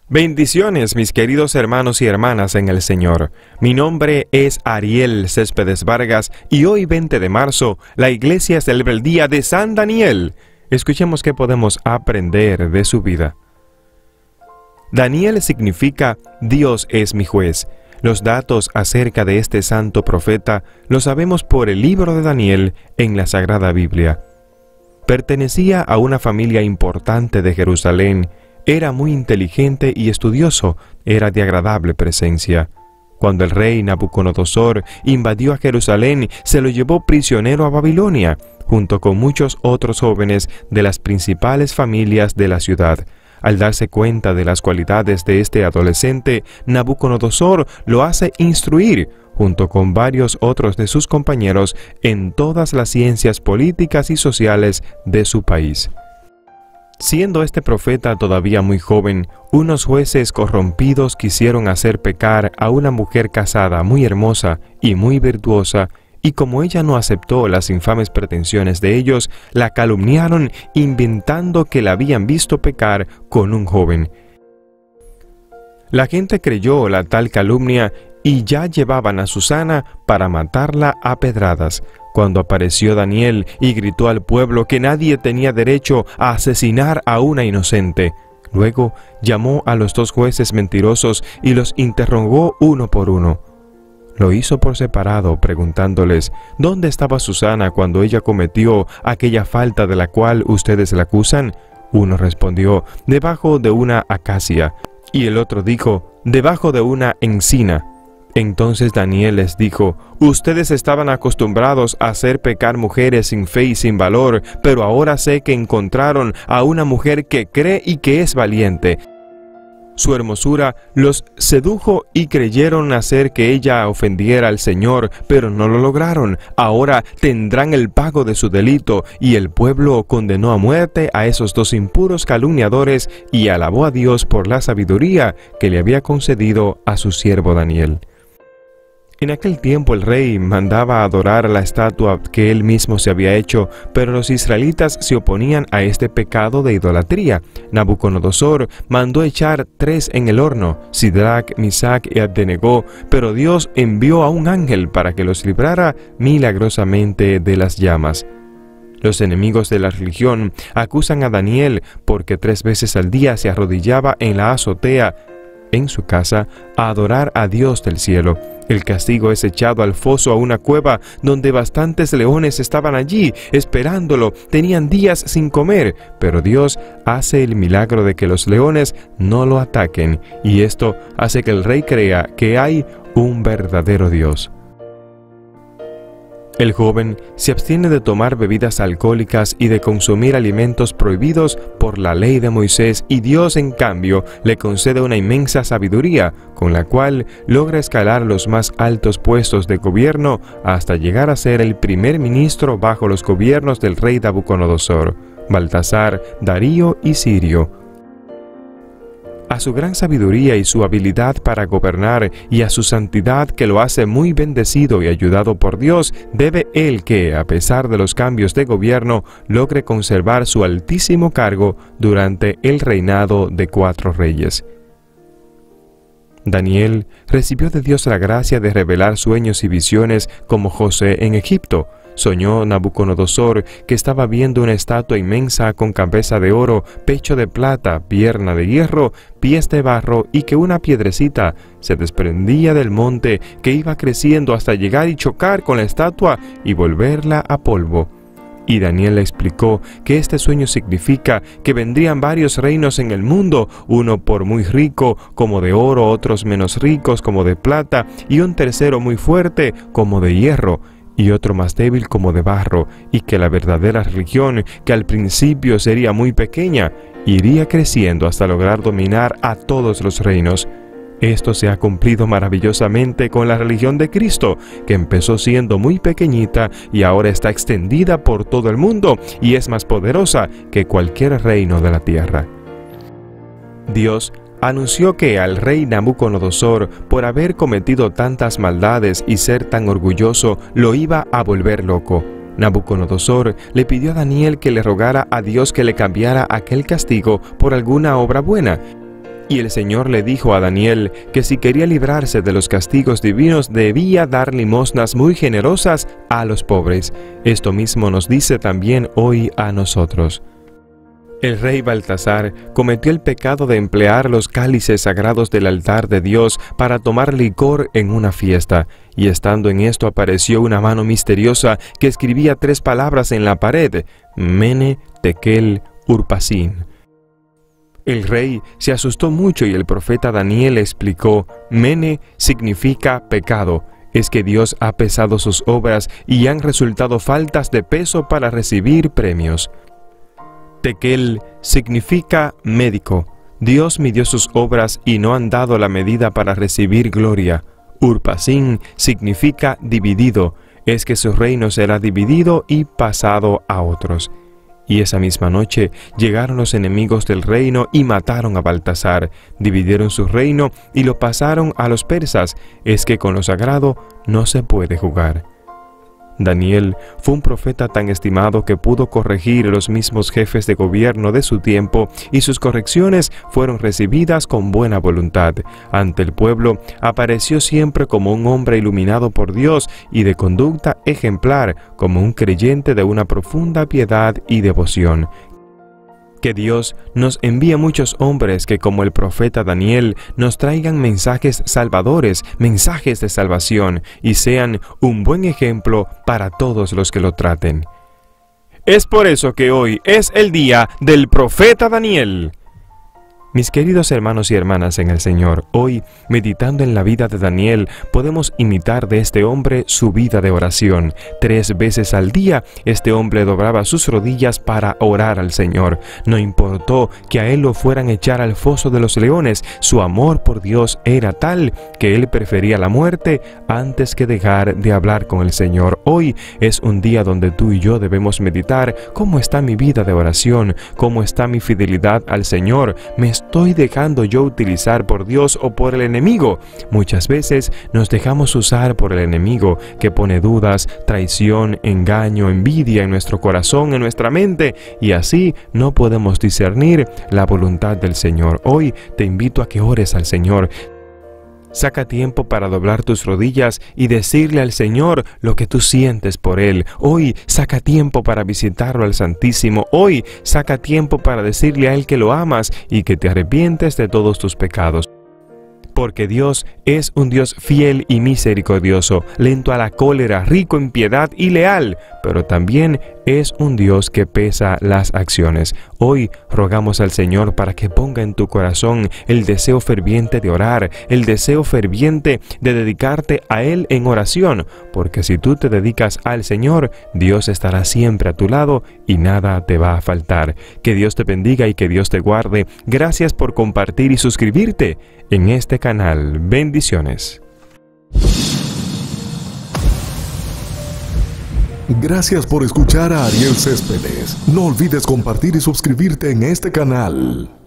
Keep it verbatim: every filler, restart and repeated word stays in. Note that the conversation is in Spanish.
Bendiciones, mis queridos hermanos y hermanas en el Señor. Mi nombre es Ariel Céspedes Vargas y hoy, veinte de marzo, la Iglesia celebra el día de San Daniel. Escuchemos qué podemos aprender de su vida. Daniel significa Dios es mi juez. Los datos acerca de este santo profeta los sabemos por el libro de Daniel en la Sagrada Biblia. Pertenecía a una familia importante de Jerusalén. Era muy inteligente y estudioso, era de agradable presencia. Cuando el rey Nabucodonosor invadió a Jerusalén, se lo llevó prisionero a Babilonia, junto con muchos otros jóvenes de las principales familias de la ciudad. Al darse cuenta de las cualidades de este adolescente, Nabucodonosor lo hace instruir, junto con varios otros de sus compañeros, en todas las ciencias políticas y sociales de su país. Siendo este profeta todavía muy joven, unos jueces corrompidos quisieron hacer pecar a una mujer casada muy hermosa y muy virtuosa, y como ella no aceptó las infames pretensiones de ellos, la calumniaron inventando que la habían visto pecar con un joven. La gente creyó la tal calumnia y ya llevaban a Susana para matarla a pedradas, cuando apareció Daniel y gritó al pueblo que nadie tenía derecho a asesinar a una inocente. Luego llamó a los dos jueces mentirosos y los interrogó uno por uno. Lo hizo por separado, preguntándoles, ¿dónde estaba Susana cuando ella cometió aquella falta de la cual ustedes la acusan? Uno respondió, debajo de una acacia, y el otro dijo, debajo de una encina. Entonces Daniel les dijo, ustedes estaban acostumbrados a hacer pecar mujeres sin fe y sin valor, pero ahora sé que encontraron a una mujer que cree y que es valiente. Su hermosura los sedujo y creyeron hacer que ella ofendiera al Señor, pero no lo lograron. Ahora tendrán el pago de su delito, y el pueblo condenó a muerte a esos dos impuros calumniadores y alabó a Dios por la sabiduría que le había concedido a su siervo Daniel. En aquel tiempo el rey mandaba adorar a la estatua que él mismo se había hecho, pero los israelitas se oponían a este pecado de idolatría. Nabucodonosor mandó echar tres en el horno, Sidrac, Misac y Abednego, pero Dios envió a un ángel para que los librara milagrosamente de las llamas. Los enemigos de la religión acusan a Daniel porque tres veces al día se arrodillaba en la azotea en su casa a adorar a Dios del cielo. El castigo es echado al foso, a una cueva donde bastantes leones estaban allí esperándolo. Tenían días sin comer, pero Dios hace el milagro de que los leones no lo ataquen, y esto hace que el rey crea que hay un verdadero Dios. El joven se abstiene de tomar bebidas alcohólicas y de consumir alimentos prohibidos por la ley de Moisés, y Dios, en cambio, le concede una inmensa sabiduría, con la cual logra escalar los más altos puestos de gobierno hasta llegar a ser el primer ministro bajo los gobiernos del rey Nabucodonosor, Baltasar, Darío y Sirio. A su gran sabiduría y su habilidad para gobernar, y a su santidad que lo hace muy bendecido y ayudado por Dios, debe él que, a pesar de los cambios de gobierno, logre conservar su altísimo cargo durante el reinado de cuatro reyes. Daniel recibió de Dios la gracia de revelar sueños y visiones como José en Egipto. Soñó Nabucodonosor que estaba viendo una estatua inmensa con cabeza de oro, pecho de plata, pierna de hierro, pies de barro, y que una piedrecita se desprendía del monte que iba creciendo hasta llegar y chocar con la estatua y volverla a polvo. Y Daniel le explicó que este sueño significa que vendrían varios reinos en el mundo, uno por muy rico como de oro, otros menos ricos como de plata, y un tercero muy fuerte como de hierro, y otro más débil como de barro, y que la verdadera religión, que al principio sería muy pequeña, iría creciendo hasta lograr dominar a todos los reinos. Esto se ha cumplido maravillosamente con la religión de Cristo, que empezó siendo muy pequeñita y ahora está extendida por todo el mundo y es más poderosa que cualquier reino de la tierra. Dios anunció que al rey Nabucodonosor, por haber cometido tantas maldades y ser tan orgulloso, lo iba a volver loco. Nabucodonosor le pidió a Daniel que le rogara a Dios que le cambiara aquel castigo por alguna obra buena, Y el Señor le dijo a Daniel que si quería librarse de los castigos divinos debía dar limosnas muy generosas a los pobres. Esto mismo nos dice también hoy a nosotros. El rey Baltasar cometió el pecado de emplear los cálices sagrados del altar de Dios para tomar licor en una fiesta, y estando en esto apareció una mano misteriosa que escribía tres palabras en la pared: Mene, Tekel, Urpasin. El rey se asustó mucho y el profeta Daniel explicó: Mene significa pecado. Es que Dios ha pesado sus obras y han resultado faltas de peso para recibir premios. Tekel significa médico. Dios midió sus obras y no han dado la medida para recibir gloria. Urpasin significa dividido. Es que su reino será dividido y pasado a otros. Y esa misma noche llegaron los enemigos del reino y mataron a Baltasar, dividieron su reino y lo pasaron a los persas. Es que con lo sagrado no se puede jugar. Daniel fue un profeta tan estimado que pudo corregir a los mismos jefes de gobierno de su tiempo, y sus correcciones fueron recibidas con buena voluntad. Ante el pueblo apareció siempre como un hombre iluminado por Dios y de conducta ejemplar, como un creyente de una profunda piedad y devoción. Que Dios nos envíe muchos hombres que, como el profeta Daniel, nos traigan mensajes salvadores, mensajes de salvación, y sean un buen ejemplo para todos los que lo traten. Es por eso que hoy es el día del profeta Daniel. Mis queridos hermanos y hermanas en el Señor, hoy, meditando en la vida de Daniel, podemos imitar de este hombre su vida de oración. Tres veces al día, este hombre doblaba sus rodillas para orar al Señor. No importó que a él lo fueran a echar al foso de los leones, su amor por Dios era tal que él prefería la muerte antes que dejar de hablar con el Señor. Hoy es un día donde tú y yo debemos meditar cómo está mi vida de oración, cómo está mi fidelidad al Señor. ¿Me estoy dejando yo utilizar por Dios o por el enemigo? Muchas veces nos dejamos usar por el enemigo, que pone dudas, traición, engaño, envidia en nuestro corazón, en nuestra mente, y así no podemos discernir la voluntad del Señor. Hoy te invito a que ores al Señor. Saca tiempo para doblar tus rodillas y decirle al Señor lo que tú sientes por Él. Hoy saca tiempo para visitarlo al Santísimo. Hoy saca tiempo para decirle a Él que lo amas y que te arrepientes de todos tus pecados. Porque Dios es un Dios fiel y misericordioso, lento a la cólera, rico en piedad y leal, pero también es un Dios que pesa las acciones. Hoy rogamos al Señor para que ponga en tu corazón el deseo ferviente de orar, el deseo ferviente de dedicarte a Él en oración, porque si tú te dedicas al Señor, Dios estará siempre a tu lado y nada te va a faltar. Que Dios te bendiga y que Dios te guarde. Gracias por compartir y suscribirte en este canal. Bendiciones. Gracias por escuchar a Ariel Céspedes. No olvides compartir y suscribirte en este canal.